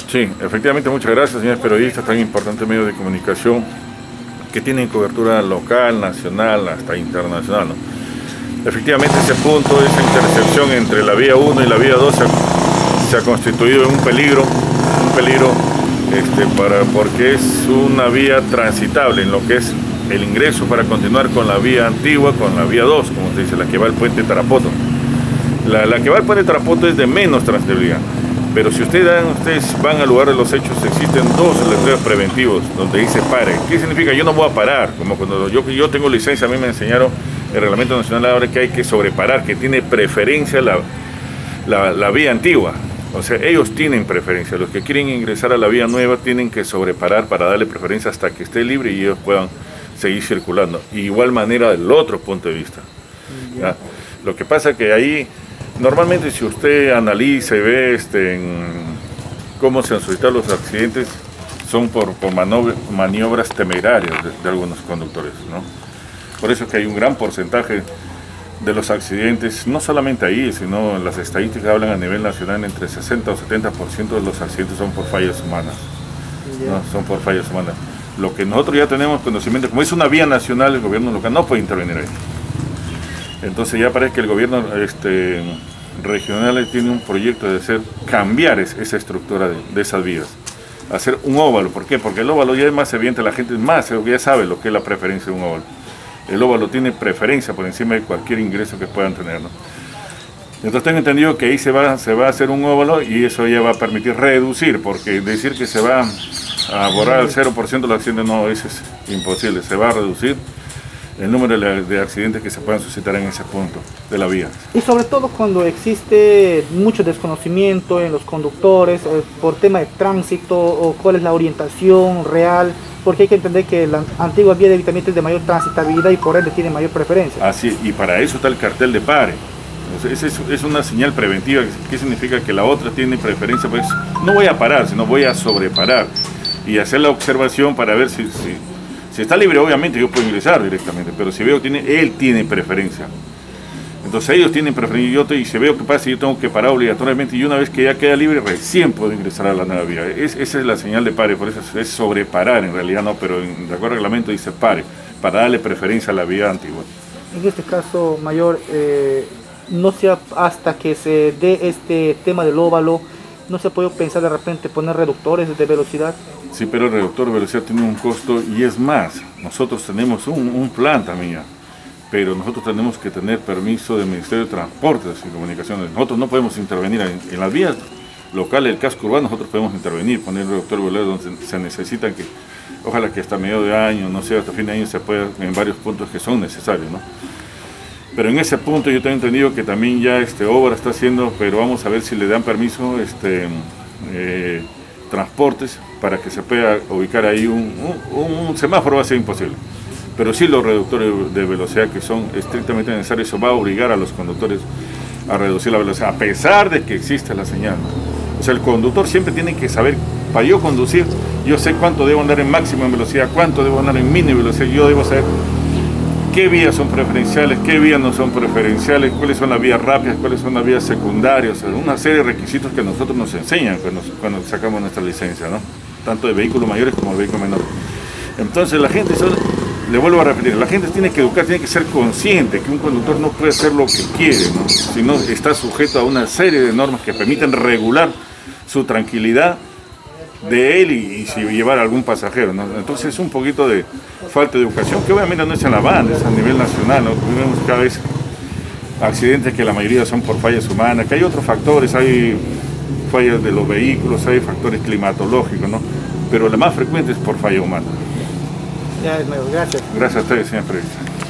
Sí, efectivamente, muchas gracias, señores periodistas, tan importantes medios de comunicación que tienen cobertura local, nacional, hasta internacional, ¿no? Efectivamente, ese punto, esa intersección entre la vía 1 y la vía 2 se ha constituido en un peligro porque es una vía transitable en lo que es el ingreso para continuar con la vía antigua, con la vía 2, como se dice, la que va al puente Tarapoto. La que va al puente Tarapoto es de menos transitabilidad. Pero si ustedes van al lugar de los hechos, existen dos letreros preventivos donde dice pare. ¿Qué significa? Yo no voy a parar. Como cuando yo tengo licencia, a mí me enseñaron el Reglamento Nacional ahora que hay que sobreparar, que tiene preferencia la vía antigua. O sea, ellos tienen preferencia. Los que quieren ingresar a la vía nueva tienen que sobreparar para darle preferencia hasta que esté libre y ellos puedan seguir circulando. Y igual manera del otro punto de vista. ¿Ya? Lo que pasa que ahí... Normalmente, si usted analiza y ve cómo se han suscitado los accidentes, son por maniobras temerarias de algunos conductores, ¿no? Por eso es que hay un gran porcentaje de los accidentes, no solamente ahí, sino las estadísticas hablan a nivel nacional, entre 60 o 70% de los accidentes son por fallas humanas, ¿no? Son por fallas humanas. Lo que nosotros ya tenemos conocimiento, como es una vía nacional, el gobierno local no puede intervenir ahí. Entonces ya parece que el gobierno regional tiene un proyecto de cambiar esa estructura de esas vías, hacer un óvalo. ¿Por qué? Porque el óvalo ya es más evidente, la gente ya sabe lo que es la preferencia de un óvalo. El óvalo tiene preferencia por encima de cualquier ingreso que puedan tener, ¿no? Entonces tengo entendido que ahí se va a hacer un óvalo y eso ya va a permitir reducir, porque decir que se va a borrar al 0% los accidentes, no, eso es imposible. Se va a reducir el número de accidentes que se puedan suscitar en ese punto de la vía. Y sobre todo cuando existe mucho desconocimiento en los conductores por tema de tránsito o cuál es la orientación real, porque hay que entender que la antigua vía de evitamiento es de mayor transitabilidad y por ende tiene mayor preferencia. Así, y para eso está el cartel de pare. Es una señal preventiva. ¿Qué significa? Que la otra tiene preferencia, pues no voy a parar, sino voy a sobreparar y hacer la observación para ver si está libre. Obviamente yo puedo ingresar directamente, pero si veo que él tiene preferencia, entonces ellos tienen preferencia y si veo que pasa, yo tengo que parar obligatoriamente y una vez que ya queda libre recién puedo ingresar a la nueva vía. Esa es la señal de pare, por eso es sobreparar en realidad, no, pero de acuerdo al reglamento dice pare, para darle preferencia a la vía antigua. En este caso, mayor, no sea hasta que se dé este tema del óvalo, ¿no se puede pensar de repente poner reductores de velocidad? Sí, pero el reductor de velocidad tiene un costo y es más. Nosotros tenemos un plan también, pero nosotros tenemos que tener permiso del Ministerio de Transportes y Comunicaciones. Nosotros no podemos intervenir en las vías locales, el casco urbano, nosotros podemos intervenir, poner el reductor de velocidad donde se necesitan, que ojalá que hasta medio de año, no sé, hasta fin de año se pueda en varios puntos que son necesarios, ¿no? Pero en ese punto yo tengo entendido que también ya obra está haciendo, pero vamos a ver si le dan permiso transportes para que se pueda ubicar ahí un semáforo. Va a ser imposible, pero sí los reductores de velocidad que son estrictamente necesarios. Eso va a obligar a los conductores a reducir la velocidad, a pesar de que existe la señal. O sea, el conductor siempre tiene que saber, para yo conducir, yo sé cuánto debo andar en máximo en velocidad, cuánto debo andar en mínima velocidad, yo debo saber qué vías son preferenciales, qué vías no son preferenciales, cuáles son las vías rápidas, cuáles son las vías secundarias, o sea, una serie de requisitos que nosotros nos enseñan cuando sacamos nuestra licencia, ¿no? Tanto de vehículos mayores como de vehículos menores. Entonces la gente, le vuelvo a repetir, la gente tiene que educar, tiene que ser consciente que un conductor no puede hacer lo que quiere, ¿no? Sino está sujeto a una serie de normas que permiten regular su tranquilidad de él y si llevar a algún pasajero, ¿no? Entonces es un poquito de falta de educación, que obviamente no es en la banda, es a nivel nacional, ¿no? Vemos cada vez accidentes que la mayoría son por fallas humanas, que hay otros factores, hay fallas de los vehículos, hay factores climatológicos, ¿no? Pero la más frecuente es por falla humana. Ya, gracias. Gracias a ustedes, señor periodista.